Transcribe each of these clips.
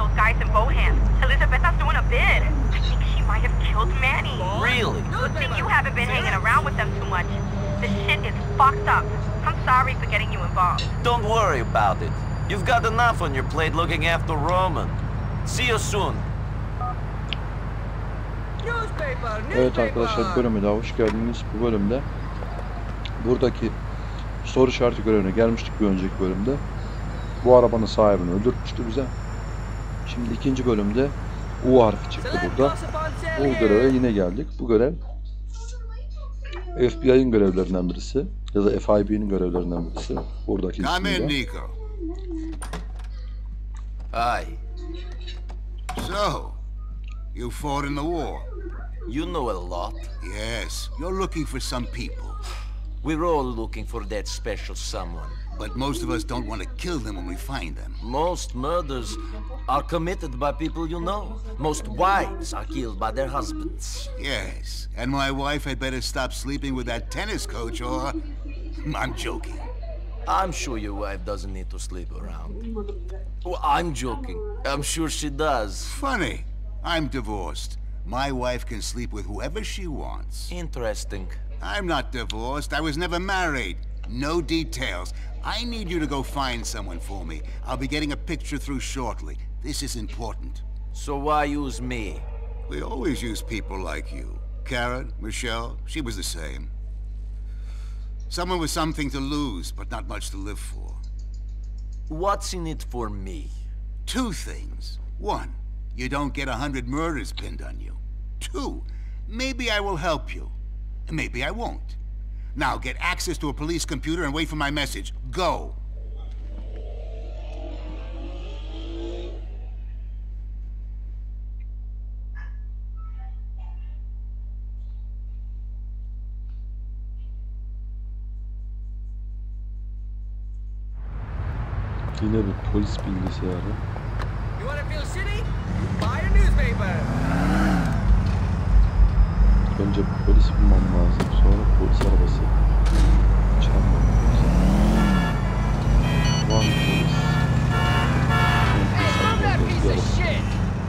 those guys in Bohan. Elizabeta's doing a bid. I think she might have killed Manny. Really? Good thing you haven't been hanging around with them too much. The shit is fucked up. I'm sorry for getting you involved. Don't worry about it. You've got enough on your plate looking after Roman. See you soon. Evet arkadaşlar, bölüme daha hoş geldiniz. Bu bölümde buradaki soru işareti görevine gelmiştik bir önceki bölümde. Bu arabanın sahibini öldürmüştü bize. Şimdi ikinci bölümde U harfi çıktı burada. Bu göreve yine geldik. Bu görev FBI'nin görevlerinden birisi ya da FIB'nin görevlerinden birisi. Buradaki ismiyle. Nico. Hi. So, you fought in the war? You know a lot. Yes, you're looking for some people. We're all looking for that special someone. But most of us don't want to kill them when we find them. Most murders are committed by people you know. Most wives are killed by their husbands. Yes, and my wife had better stop sleeping with that tennis coach or... I'm joking. I'm sure your wife doesn't need to sleep around. Well, I'm joking. I'm sure she does. Funny. I'm divorced. My wife can sleep with whoever she wants. Interesting. I'm not divorced. I was never married. No details. I need you to go find someone for me. I'll be getting a picture through shortly. This is important. So why use me? We always use people like you. Karen, Michelle, she was the same. Someone with something to lose, but not much to live for. What's in it for me? Two things. One, you don't get 100 murders pinned on you. Two, maybe I will help you. Maybe I won't. Now get access to a police computer and wait for my message. Go! Yine bir polis bilgisayarı. You want to feel shitty? Buy a newspaper. Önce polis bulmam lazım, sonra polis arabası çalmam lazım. One polis. Hey, that piece of shit!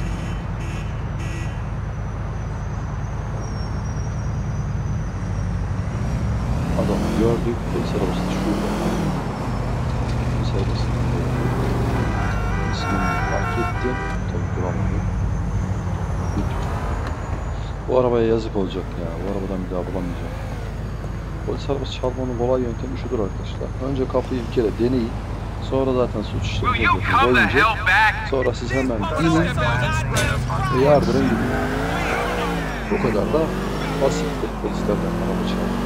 Adamı gördük, polis arabası da şurada. Polis arabasını gördük. İsmini fark ettim, tabii duramadım. Bu arabaya yazık olacak ya. Bu arabadan bir daha bulamayacağım. Polis arabası çalmanın kolay yöntemi şudur arkadaşlar. Önce kapıyı bir kere deneyin. Sonra zaten suç işlemi olacak. Sonra siz hemen inin ve yardırın gidin. Bu kadar da basittir polislerden araba çalmak.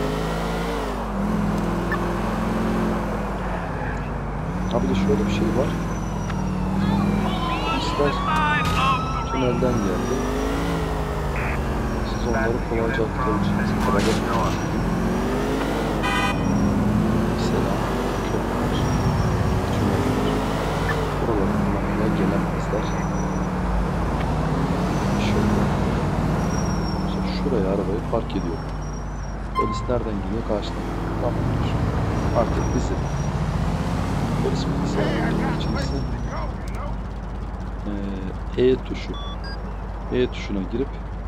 Ha bir de şöyle bir şey var. Polisler tünelden geldi. Siz onları kolayca atlatabilirsiniz. Mesela köprüler, tüneller. Buraların kullanmaya gelemezler. Şöyle. Mesela şuraya arabayı park ediyor. Polis nereden geliyor? Karşıdan. Tamamdır. Artık bizim polis bilgisayarı için ise E tuşu. E tuşuna girip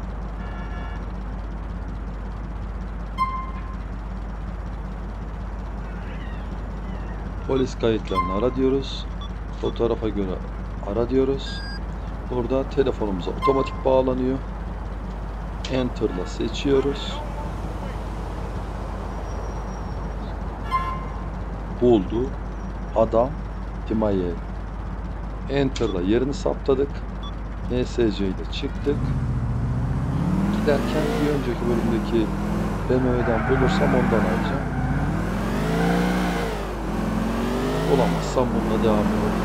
polis kayıtlarını ara diyoruz. Fotoğrafa göre ara diyoruz. Burada telefonumuza otomatik bağlanıyor. Enter'la seçiyoruz. Buldu. Adam Timaye. Enter'la yerini saptadık. ESC'de çıktık. Giderken bir önceki bölümdeki BMW'den bulursam ondan alacağım. Bulamazsam bununla devam edelim.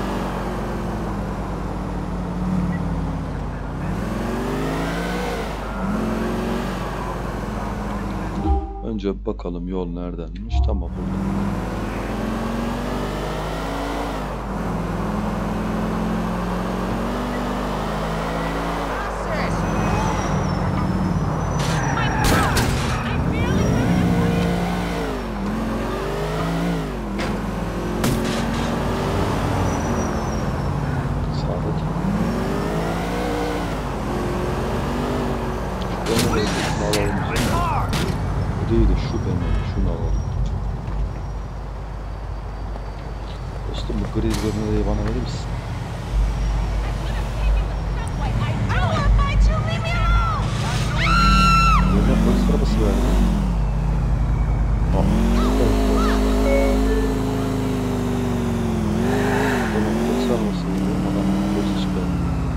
Önce bakalım yol neredenmiş. Tamam, burada. adet. Şu benim alalım. Bu değil de şu benim. Şunu alalım. Dostum bu gri bölmeyi bana verir misin? Yerine polis arabası verdi. Tamam, polis arabası verdi. Adam polis çıkardı.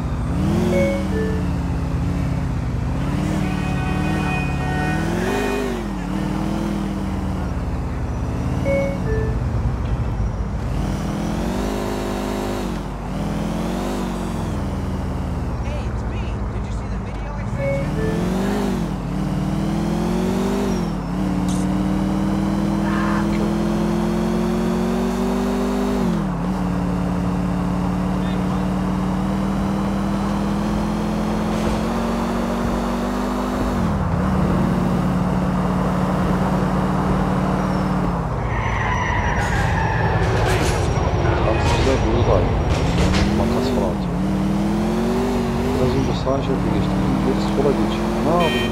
Sağ şeride geçtik. Geri sola geçiyor. Ne yapayım?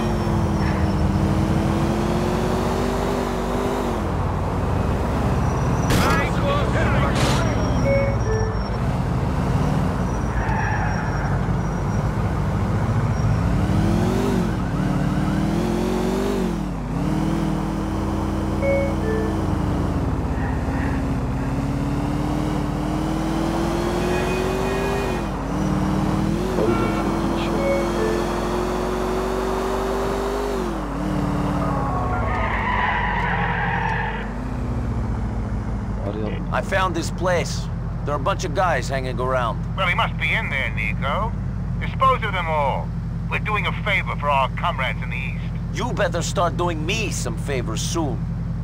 I found this place. There are a bunch of guys hanging around. Well, he must be in there, Nico. Dispose of them all. We're doing a favor for our comrades in the East. You better start doing me some favors soon.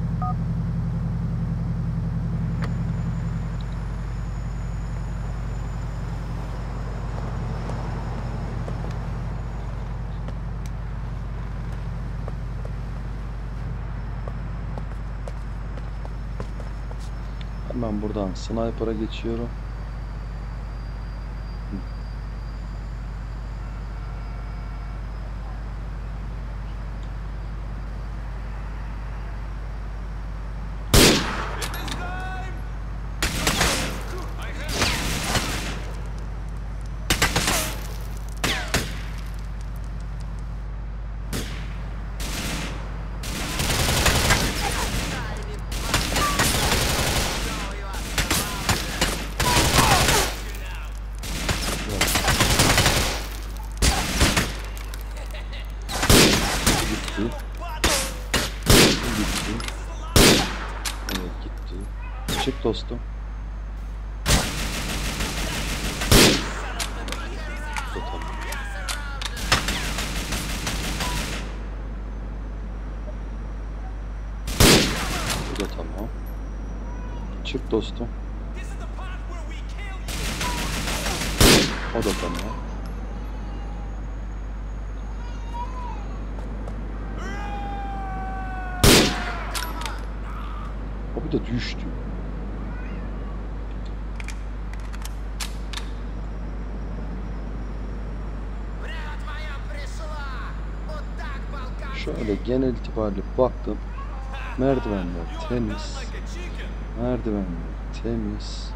Hemen buradan sniper'a geçiyorum. Evet gitti. Çık dostum. Tamam. Bu da tamam. Çık dostum. O da tamam. O bir de düştü. Şöyle genel itibariyle baktım. Merdivenler temiz. Merdivenler temiz.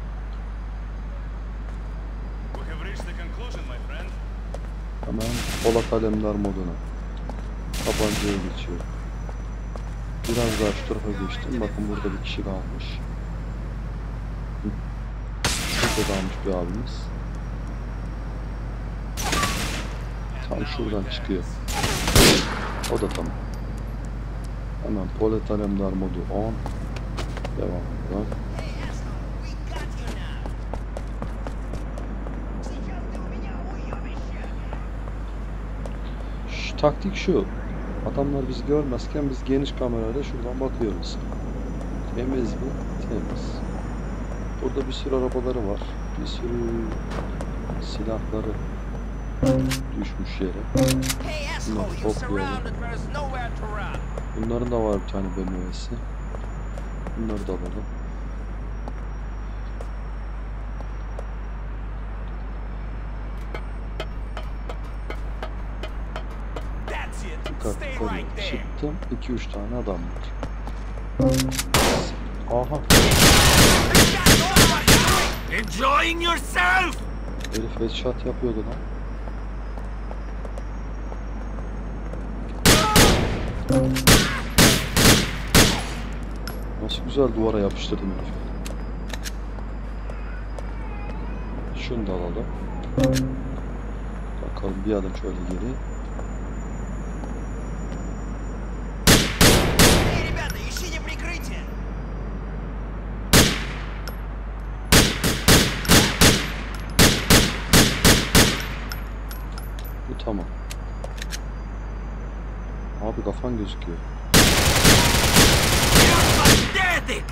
Hemen Polat Alemdar moduna. Tabancaya geçiyorum. Biraz daha şu tarafa geçtim. Bakın burada bir kişi kalmış. Şurada kalmış bir abimiz. Tam şuradan çıkıyor. O da tamam. Hemen Polat Alemdar modu 10. Devam edelim. Taktik şu. Adamlar bizi görmezken biz geniş kamerayla şuradan bakıyoruz. Temiz mi? Temiz. Burada bir sürü arabaları var. Bir sürü silahları düşmüş yere. Bunları toplayalım. Bunların da var bir tane BMW'si. Bunları da alalım. yukarı çıktım. 2-3 tane adam var. Aha. Enjoying yourself? Herif headshot yapıyordu lan. Nasıl güzel duvara yapıştırdım herifi. Şunu da alalım. Bakalım bir adım şöyle geri. Эй, ребята, ищите прикрытие! Bu tamam. Abi kafan gözüküyor. Pathetic!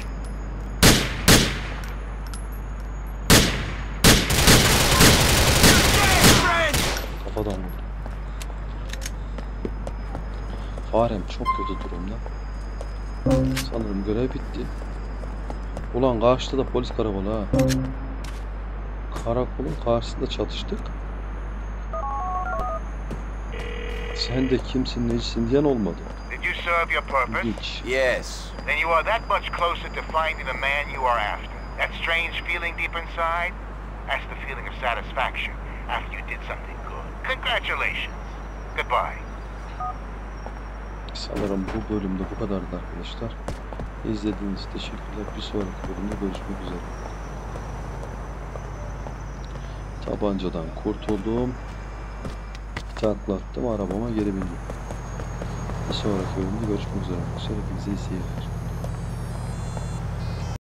Kafadan vurdu. Farem çok kötü durumda. Sanırım görev bitti. Ulan karşıda da polis karakolu ha. Karakolun karşısında çatıştık. Sen de kimsin necisin diyen olmadı. Did you serve your purpose? İlginç. Yes. Then you are that much closer to finding the man you are after. That strange feeling deep inside? That's the feeling of satisfaction after you did something good. Congratulations. Goodbye. Sanırım bu bölümde bu kadardı arkadaşlar. İzlediğiniz için teşekkürler. Bir sonraki bölümde görüşmek üzere. Tabancadan kurtuldum. Taklattım, arabama geri bindim. Bir sonraki bölümde görüşmek üzere. Hepinize iyi seyirler.